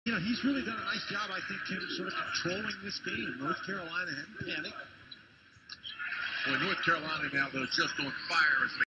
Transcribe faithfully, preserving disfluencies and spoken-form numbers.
You know, he's really done a nice job, I think, Tim, sort of controlling this game. North Carolina hadn't panicked. Well, North Carolina now, though, just on fire as